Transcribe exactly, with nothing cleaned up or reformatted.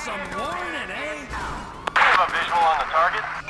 some warning, eh? Do you have a visual on the target?